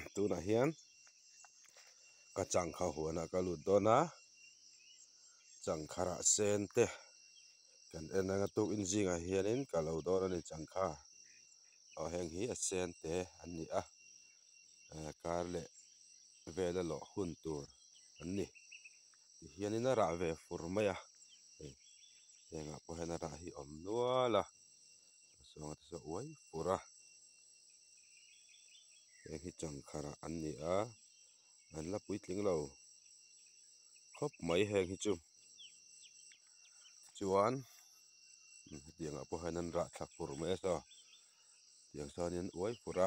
tu na hian ka chang kha huana ka lut dona chang khara sen te kan enanga tu in jinga hianin ka lo dona ni chang kha a heng hi a sen te an ni a kar le vela lo hun tur an ni hianin a ra ve fur mai a henga po hena ra hi om nuala songa so oi fura heng hi chang khara an ni a an la puitling lo khop mai heng hi chu chuan tianga po hanan ra thak fur mai so tiang sanin oi fura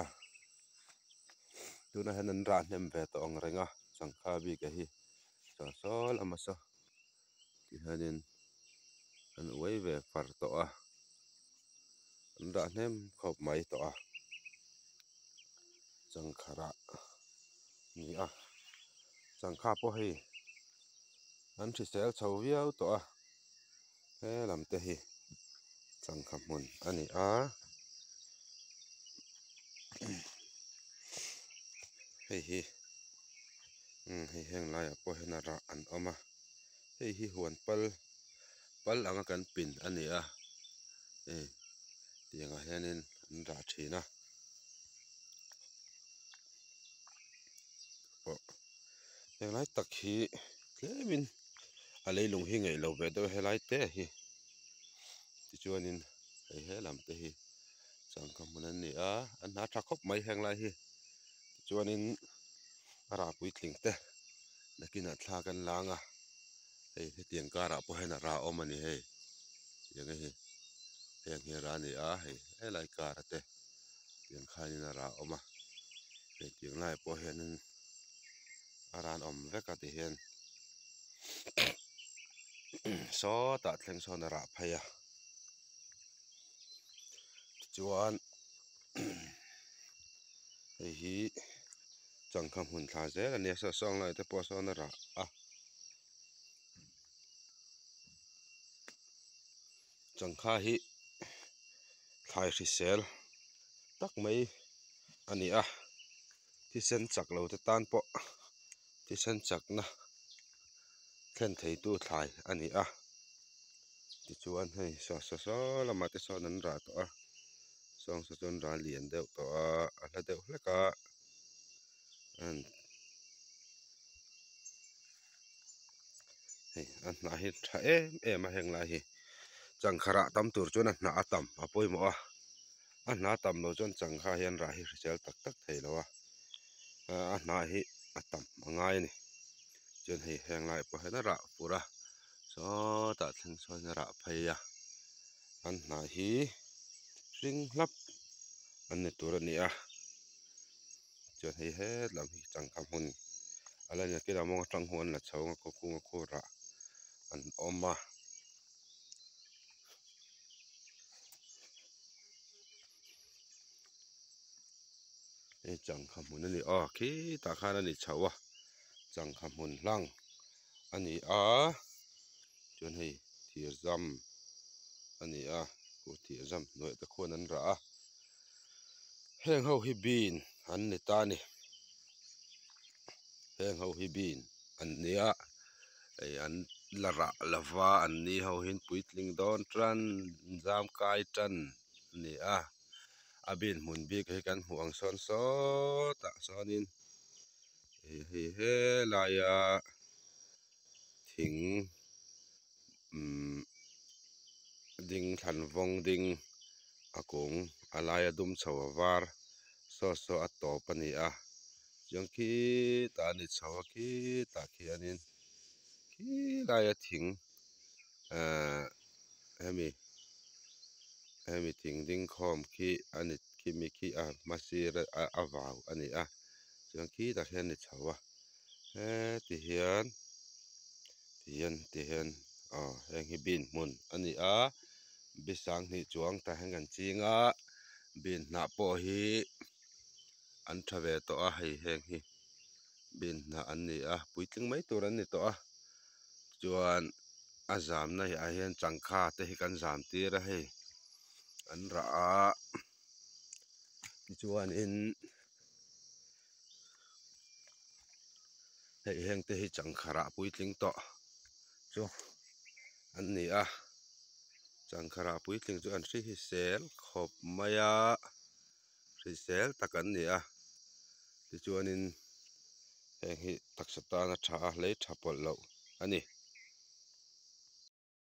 tuna hanan ra hnem ve to ong renga changkha bi ka hi so sol amasa ti hanin an oi ve far to a an ra hnem khop mai to a changkhara ni a changkha po hi an thi sel chho viau to a he lam te hi changkha mun ani a hei hi hei heng lai a po hena ra an oma hei hi huan pal anga kan pin ani a tianga hianin an ra thina po heng lai tak hi tlemin a leilung hi ngei lo ve do helai te hi ti chuanin hei he lam te hi changkha mun an ni a an na tha khop mai heng lai hi chuanin ara puitling te nakin a thla kan langa hei he tiang kara po hena ra om ani hei tianga hi heng hi ra ni a hei helai kara te tiang khanin a ra oma hei tiang lai po hianin aran om veka ti hian so ta thleng so na ra phaya chuan hei hi changkha mun thla zel ani sa song lai te po so na ra a changkha hi thlai hri sel tak mai ani a ti sen chak lo te tan po ti sen chak na thlen thei tu thlai ani a ti chuan hei so lama te so nan ra to a song sa chon ra lian deuh to a hla deuh hleka an hei an hna hi tha em a heng lai hi changkhara tam tur chuan a hna a tam a poimo a hna tam lo chuan changkha hian ra hi hrisel tak tak thei lo a hna hi a tam angai ni chuan hei heng lai po hena ra fura so ta thleng saw na ra phaya an hna hi ring hlap an ni tur ani a chuan hei he lam hi changkha mun ala nya kila mong tang huan la chhawng ko kunga ko ra an oma e changkha mun ani a khi ta khan ani chhawa changkha mun hlang ani a chuan hei thir zam ani a ku thir zam noi ta khon an ra a heng ho hi bin an ni ta ni heng ho hi bin an ni a ei an la ra lava an ni ho hin puitling don tran jam kai tan ni a abin mun bi ke kan huang son so ta sonin he la ya thing ding than vong ding akung alaya dum chawa war so a to pani a jong khi ta ni chawa khi ta khianin khi la ya thing hemi thing ding khom khi ani khi mi khi a masir a awaw ani a jong khi ta khian ni chawa he ti hian heng hi bin mun ani a bisang ni chuang ta heng an chinga bin na po hi an thave to a hei heng hi bin na an ni a puitling mai tur an ni to a chuan a zam na hi a hian changkha te hi kan zam tir a hei an ra a chuan in hei heng te hi changkhara puitling to chu an ni a changkhara puitling chu an hri hi sel khawp mai a hri sel tak an ni a tichuanin heng hi taksa tan a tha a hlei tha pawlh loh ani